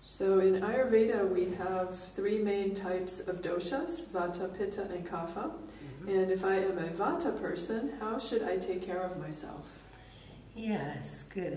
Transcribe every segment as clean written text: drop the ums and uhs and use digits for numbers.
So in Ayurveda we have three main types of doshas, Vata, Pitta and Kapha. And if I am a Vata person, how should I take care of myself? Yes, good.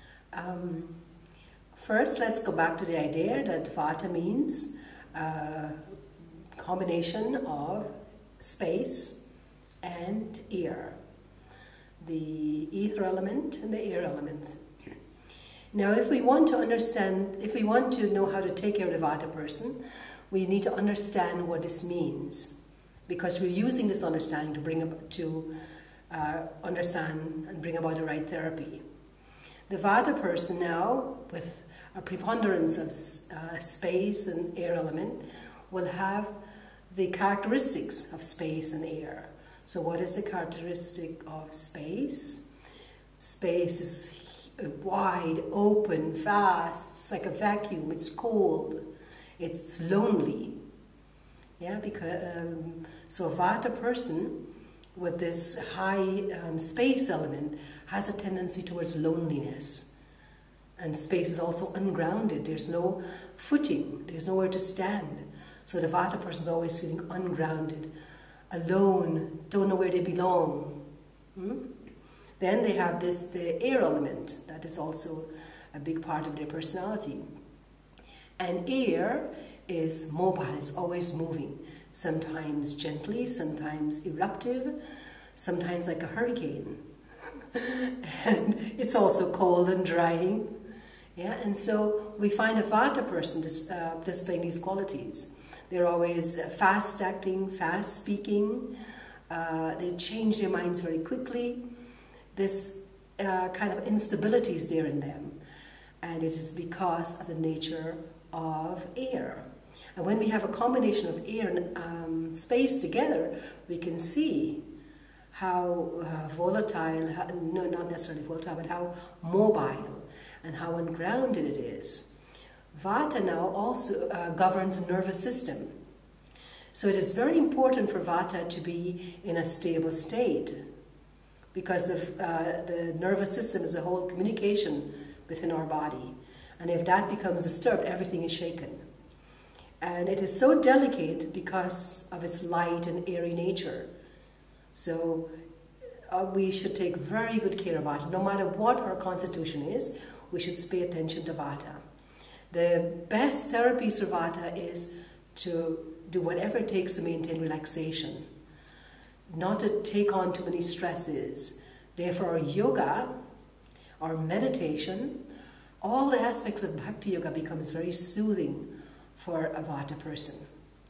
First, let's go back to the idea that Vata means a combination of space and air. The ether element and the air element. Now, if we want to understand, if we want to know how to take care of the Vata person, we need to understand what this means, because we're using this understanding to understand and bring about the right therapy. The Vata person now, with a preponderance of space and air element, will have the characteristics of space and air. So what is the characteristic of space? Space is wide, open, vast, it's like a vacuum, it's cold, it's lonely. Yeah, because so a Vata person with this high space element has a tendency towards loneliness. And space is also ungrounded, there's no footing, there's nowhere to stand. So the Vata person is always feeling ungrounded, alone, don't know where they belong. Then they have the air element, that is also a big part of their personality. And air is mobile, it's always moving, sometimes gently, sometimes eruptive, sometimes like a hurricane. And it's also cold and drying. Yeah, and so we find a Vata person displaying these qualities. They're always fast acting, fast speaking, they change their minds very quickly. This kind of instability is there in them, and it is because of the nature of air. And when we have a combination of air and space together, we can see how volatile, no, not necessarily volatile, but how mobile and how ungrounded it is. Vata now also governs the nervous system. So it is very important for Vata to be in a stable state, because the nervous system is a whole communication within our body. And if that becomes disturbed, everything is shaken. And it is so delicate because of its light and airy nature. So we should take very good care of Vata. No matter what our constitution is, we should pay attention to Vata. The best therapies for Vata is to do whatever it takes to maintain relaxation, not to take on too many stresses. Therefore, our yoga, our meditation, all the aspects of Bhakti Yoga becomes very soothing for a Vata person.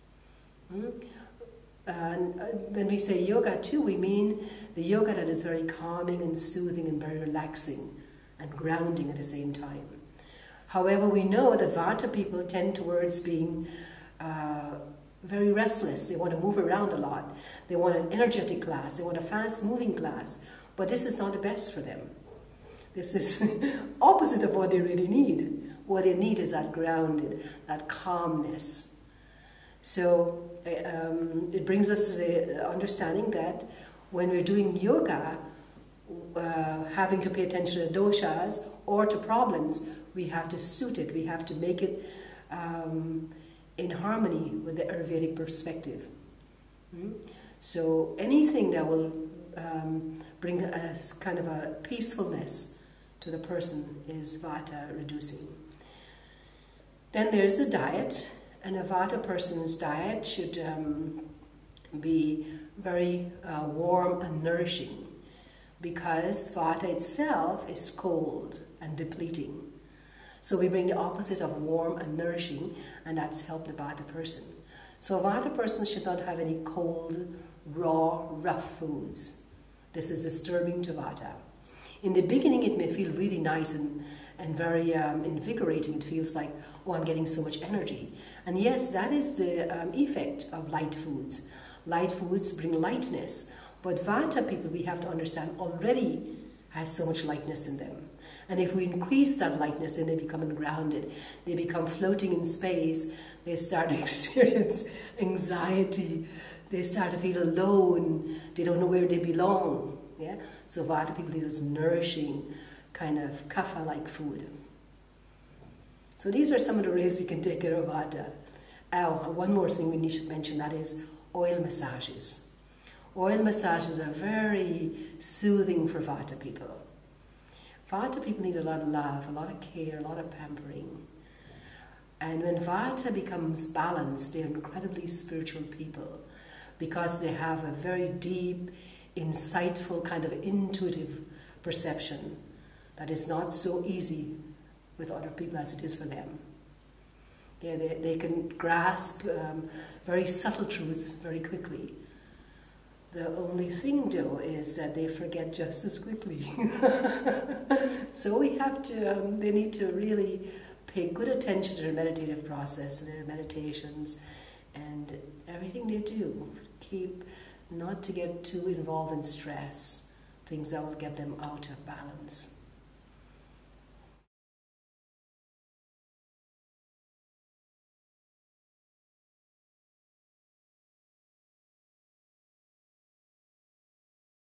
And when we say yoga too, we mean the yoga that is very calming and soothing and very relaxing and grounding at the same time. However, we know that Vata people tend towards being very restless. They want to move around a lot. They want an energetic class. They want a fast-moving class. But this is not the best for them. This is opposite of what they really need. What they need is that grounded, that calmness. So it brings us to the understanding that when we're doing yoga, having to pay attention to doshas or to problems, we have to suit it. We have to make it in harmony with the Ayurvedic perspective. So anything that will bring a kind of a peacefulness to the person is Vata reducing. Then there's a diet, and a Vata person's diet should be very warm and nourishing, because Vata itself is cold and depleting. So we bring the opposite of warm and nourishing, and that's helped the Vata person. So a Vata person should not have any cold, raw, rough foods. This is disturbing to Vata. In the beginning, it may feel really nice and very invigorating. It feels like, oh, I'm getting so much energy. And yes, that is the effect of light foods. Light foods bring lightness. But Vata people, we have to understand, already has so much lightness in them. And if we increase that lightness, then they become ungrounded. They become floating in space. They start to experience anxiety. They start to feel alone. They don't know where they belong. Yeah? So Vata people need this nourishing kind of kapha-like food. So these are some of the ways we can take care of Vata. One more thing we should mention, that is oil massages. Oil massages are very soothing for Vata people. Vata people need a lot of love, a lot of care, a lot of pampering. And when Vata becomes balanced, they're incredibly spiritual people because they have a very deep, insightful, kind of intuitive perception that is not so easy with other people as it is for them. Yeah, they can grasp very subtle truths very quickly. The only thing, though, is that they forget just as quickly. So we have to, they need to really pay good attention to their meditative process and their meditations and everything they do. Not to get too involved in stress, things that will get them out of balance.